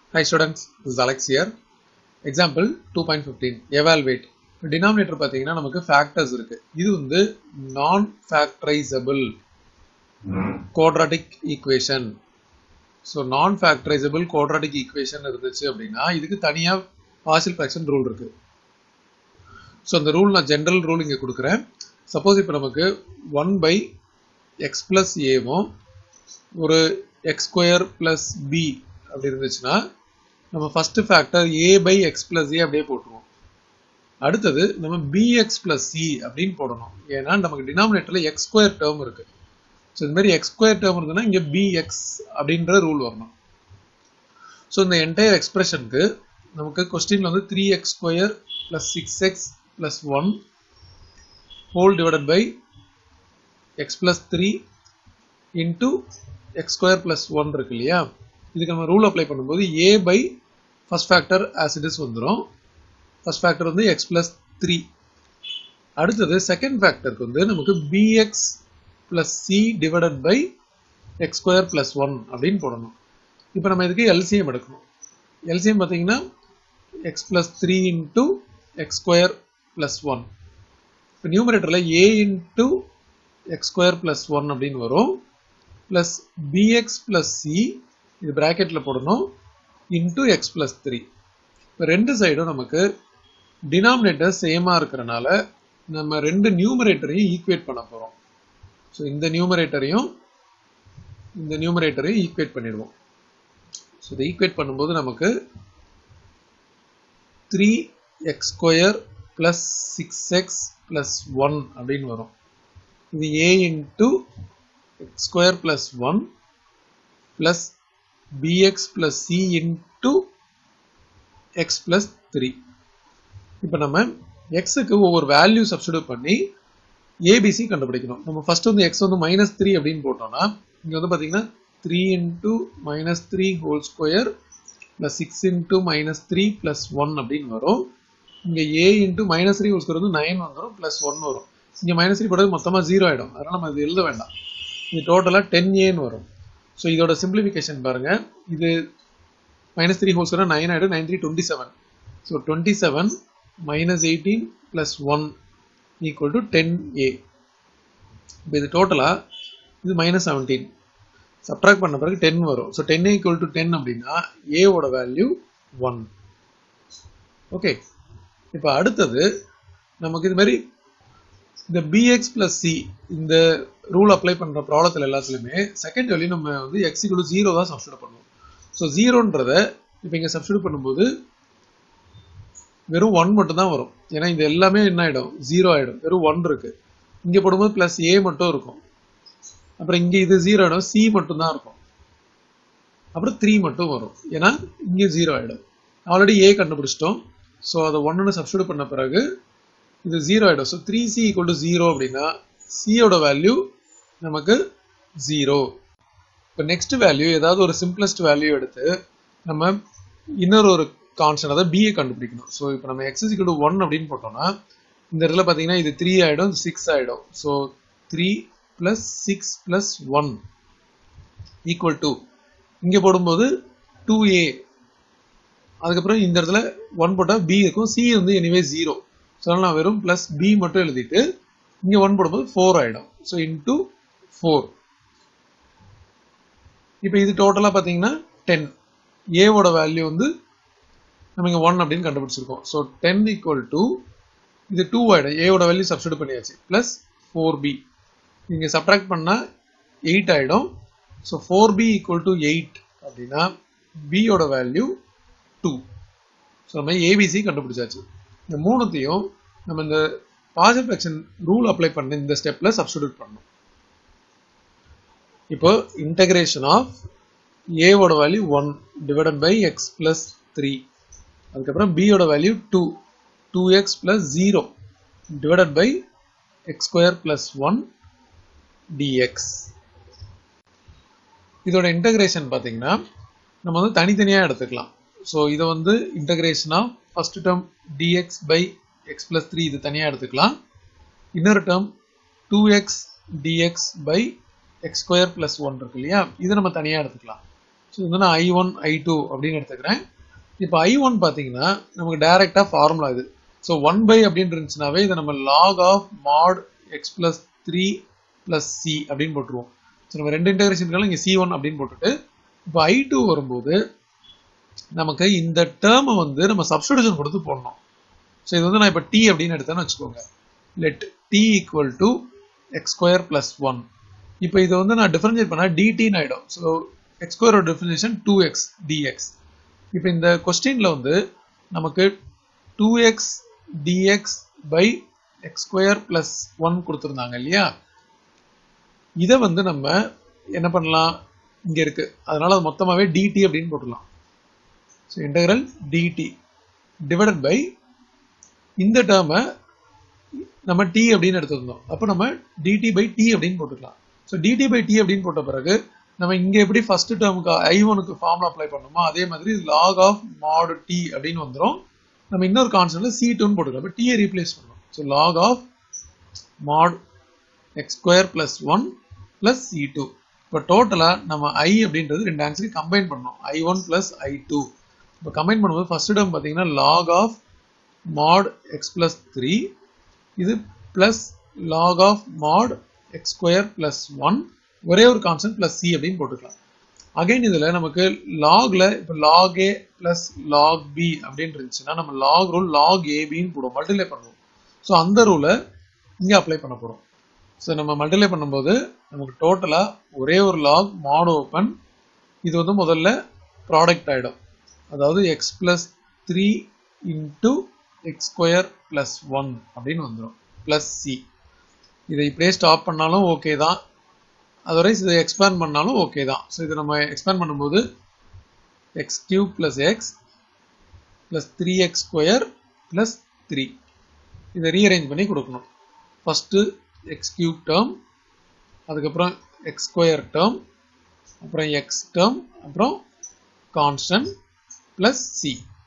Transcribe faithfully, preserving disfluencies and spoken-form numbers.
Hi students, this is Alex here. Example two point fifteen. Evaluate. Denominator பார்த்தீங்கன்னா நமக்கு factors இருக்கு. இது வந்து non-factorizable quadratic equation. So non-factorizable quadratic equation இருந்துச்சு அப்படின்னா இதுக்கு தனியா partial fraction rule இருக்கு. So அந்த rule நான் general rule இங்க கொடுக்கிறேன். Suppose இப்போ நமக்கு one by x plus a வும் ஒரு x square plus b அப்படி இருந்துச்சுன்னா நம்ம first factor a by x plus a அப்படியே போட்டுருவோம். அடுத்தது நம்ம bx plus c அப்படின்னு போடணும். ஏன்னா நமக்கு denominatorல x square term இருக்கு. So இந்த மாதிரி x square term இருந்ததுன்னா இங்க bx அப்படின்ற ரூல் வரணும். So இந்த entire expressionக்கு நமக்கு questionல வந்து three x square plus six x plus one whole divided by x plus three into x square plus one இருக்கு இல்லையா? இதுக்கு நம்ம ரூல் அப்ளை பண்ணும்போது a by first factor as it is வந்துரும். First factor வந்து x plus three. அடுத்தது second factorக்கு வந்து நமக்கு bx plus c divided by x square plus one அப்படின்னு போடணும். இப்போ நம்ம இதுக்கு L C M எடுக்கணும். L C M பார்த்தீங்கன்னா x plus three into x square plus one. இப்போ நியூமரேட்டர்ல a into x square plus one அப்படின்னு வரும். plus bx plus c இது பிராக்கெட்ல போடணும் into x plus three. இப்போ ரெண்டு சைடும் நமக்கு டினாமினேட்டர் சேமா இருக்கறனால நம்ம ரெண்டு நியூமரேட்டரையும் ஈக்குவேட் பண்ண போறோம். சோ இந்த நியூமரேட்டரையும் இந்த நியூமரேட்டரையும் ஈக்குவேட் பண்ணிடுவோம். சோ இதை ஈக்குவேட் பண்ணும்போது நமக்கு three x square plus six x plus one அப்படின்னு வரும். இது a into x square plus one plus bx plus c into x plus three. இப்போ நம்ம x க்கு ஒவ்வொரு வேல்யூ சப்ஸ்டிட்யூட் பண்ணி abc கண்டுபிடிக்கணும். நம்ம ஃபர்ஸ்ட் வந்து x வந்து minus three அப்படினு போட்டோம்னா இங்க வந்து பாத்தீங்கன்னா three into minus three whole square plus six into minus three plus one அப்படினு வரும். இங்க a into minus three whole square வந்து nine வந்துரும் plus one வரும். இங்க minus three போட்டது மொத்தமா zero ஆயிடும். அதனால நம்ம இது எழுத வேண்டாம். இது டோட்டலா ten a ன்னு வரும். சோ இதோட சிம்பிளிஃபிகேஷன் பாருங்க. இது minus three whole square nine ஆயிடும். nine three twenty-seven. So twenty-seven minus eighteen plus one equal to ten a. இப்போ இது டோட்டலா இது minus seventeen. சப்ட்ராக்ட் பண்ண பிறகு ten வரும். So ten a equal to ten அப்படின்னா a ஓட வேல்யூ one. ஓகே. இப்போ அடுத்தது நமக்கு இது மாதிரி இந்த bx plus c இந்த ரூல் அப்ளை பண்ற ப்ராப்ளத்துல எல்லாத்துலயுமே செகண்ட் வேல்யூ நம்ம வந்து x equal to zero தான் சப்ஸ்டிட்யூட் பண்ணுவோம். சோ ஜீரோன்றத இப்போ இங்க சப்ஸ்டிட்யூட் பண்ணும்போது வெறும் one மட்டும் தான் வரும். ஏன்னா இது எல்லாமே என்ன ஆயிடும்? zero ஆயிடும். வெறும் one இருக்கு. இங்க போடும்போது plus a மட்டும் இருக்கும். அப்புறம் இங்க இது zero ஆயிடும். c மட்டும் தான் இருக்கும். அப்புறம் three மட்டும் வரும். ஏன்னா இங்க zero ஆயிடும். ஆல்ரெடி a கண்டுபிடிச்சிட்டோம். சோ அத one ன்னு சப்ஸ்டிட்யூட் பண்ண பிறகு இது zero ஆயிடும். So three c equal to zero அப்படின்னா c ஓட வேல்யூ நமக்கு zero. இப்போ நெக்ஸ்ட் வேல்யூ ஏதாவது ஒரு சிம்பிளஸ்ட் வேல்யூ எடுத்து நம்ம இன்னொரு ஒரு கான்ஸ்டன்ட் அதாவது b கண்டுபிடிக்கணும். சோ இப்போ நம்ம x is equal to one அப்படினு போட்டோம்னா இந்த இடத்துல பாத்தீங்கன்னா இது three ஆயிடும், six ஆயிடும். So three plus six plus one equal to இங்க போடும்போது two a. அதுக்கு அப்புறம் இந்த இடத்துல one போட்டா b இருக்கும். c வந்து anyway zero. சோ நான் வெறும் plus b மட்டும் எழுதிட்டு இங்க one போடும்போது four ஆயிடும். So into four. இப்போ இது டோட்டலா பாத்தீங்கன்னா ten. a ஓட வேல்யூ வந்து நம்ம இங்க one அப்படினு கண்டுபிடிச்சிருக்கோம். சோ ten equal to இது two ஆயிடும். a ஓட வேல்யூ சப்ஸ்டிட்யூட் பண்ணியாச்சு. plus four b. இங்க சப்ட்ராக்ட் பண்ணா eight ஆயிடும். So four b equal to eight அப்படினா b ஓட வேல்யூ two. சோ நம்ம abc கண்டுபிடிச்சாச்சு. இந்த மூணுத்தையும் நம்ம இந்த பார்ஷியல் ஃபிராக்ஷன் ரூல் அப்ளை பண்ண இந்த ஸ்டெப்ல சப்ஸ்டிட்யூட் பண்ணனும். இப்போ இன்டகிரேஷன் ஆஃப் a ஓட value one divided by x plus three. அதுக்கு அப்புறம் b ஓட value two. two x plus zero divided by x square plus one dx. இதோட இன்டகிரேஷன் பாத்தீங்கன்னா நம்ம வந்து தனித்தனியா எடுத்துக்கலாம். சோ இத வந்து integration of first term dx by x plus three இது தனியா எடுத்துக்கலாம். இன்னொரு term two x dx by x square plus one இருக்கு இல்லையா? இது நம்ம தனியா எடுத்துக்கலாம். ஸோ இது வந்து நான் ஐ ஒன் ஐ டூ அப்படின்னு எடுத்துக்கிறேன். இப்போ ஐ ஒன் பார்த்தீங்கன்னா நமக்கு டைரெக்டாக ஃபார்முலா இது. ஸோ ஒன் பை அப்படின்னு இருந்துச்சுனாவே இதை நம்ம log of mod x plus three plus c அப்படின்னு போட்டுருவோம். ஸோ நம்ம ரெண்டு இன்டகிரேஷன் இருக்காலும் இங்கே சி ஒன் அப்படின்னு போட்டுட்டு இப்போ ஐ டூ வரும்போது நமக்கு இந்த டேர்மை வந்து நம்ம சப்ஸ்டிடியூஷன் கொடுத்து போடணும். ஸோ இது வந்து நான் இப்போ டி அப்படின்னு எடுத்தேன்னு வச்சுக்கோங்க. Let t equal to x square plus one. இப்போ இதை வந்து நான் டிஃபரன்ஷியேட் பண்ணால் டிடின்னு ஆகிடும். ஸோ எக்ஸ் ஸ்கொயரோட டிஃபரன்ஷியேஷன் டூ எக்ஸ் டிஎக்ஸ். இப்போ இந்த கொஸ்டினில் வந்து நமக்கு two x dx by x square plus one கொடுத்துருந்தாங்க இல்லையா? இதை வந்து நம்ம என்ன பண்ணலாம், இங்கே இருக்கு, அதனால அது மொத்தமாகவே டிடி அப்படின்னு போட்டுடலாம். So integral dt divided by இந்த டேர்மை நம்ம டி அப்படின்னு எடுத்துருந்தோம். அப்போ நம்ம டிடி பை டி அப்படின்னு போட்டுக்கலாம். ஸோ டிடி பை டி அப்படின்னு போட்ட பிறகு நம்ம இங்கே எப்படி ஃபர்ஸ்ட் டேர்முக்கு ஐ ஒனுக்கு ஃபார்முலா அப்ளை பண்ணணுமோ அதே மாதிரி லாக் ஆஃப் மாட் டி அப்படின்னு வந்துடும். நம்ம இன்னொரு கான்ஸ்டன்ட்ல சி டூன்னு போட்டுக்கலாம். இப்போ டியை ரீப்ளேஸ் பண்ணணும். So log of mod x square plus one plus c two. இப்போ டோட்டலாக நம்ம ஐ அப்படின்றது ரெண்டு ஆன்சரையும் கம்பைன் பண்ணணும். I one plus I two. இப்போ கம்பைன் பண்ணும்போது ஃபர்ஸ்ட் டேர்ம் பார்த்தீங்கன்னா log of mod x plus three, இது plus log of mod x square plus one, ஒரே ஒரு கான்ஸ்டன்ட் பிளஸ் சி அப்படின்னு போட்டுக்கலாம். அகைன் இதில் நமக்கு லாக்ல இப்போ log a plus log b அப்படின்னு இருந்துச்சுன்னா நம்ம லாக் ரூல் லாக் ஏபின்னு போடுவோம், மல்டிப்ளை பண்ணுவோம். ஸோ அந்த ரூலை இங்கே அப்ளை பண்ண போகிறோம். ஸோ நம்ம மல்டிப்ளை பண்ணும்போது நமக்கு டோட்டலாக ஒரே ஒரு லாக் மாட் ஓப்பன், இது வந்து முதல்ல ப்ராடக்ட் ஆகிடும். அதாவது x plus three into x square plus one அப்படின்னு வந்துடும் பிளஸ் சி. இதை இப்படியே ஸ்டாப் பண்ணாலும் ஓகே தான், அதர்வைஸ் இதை எக்ஸ்பேண்ட் பண்ணாலும் ஓகே தான். ஸோ இதை நம்ம எக்ஸ்பேண்ட் பண்ணும்போது x cube plus x plus three x square plus three, இதை ரீஅரேஞ்ச் பண்ணி கொடுக்கணும். ஃபஸ்ட்டு எக்ஸ் கியூப் டேர்ம், அதுக்கப்புறம் எக்ஸ் ஸ்கொயர் டேர்ம், அப்புறம் எக்ஸ் டேர்ம், அப்புறம் கான்ஸ்டன்ட் பிளஸ் சி.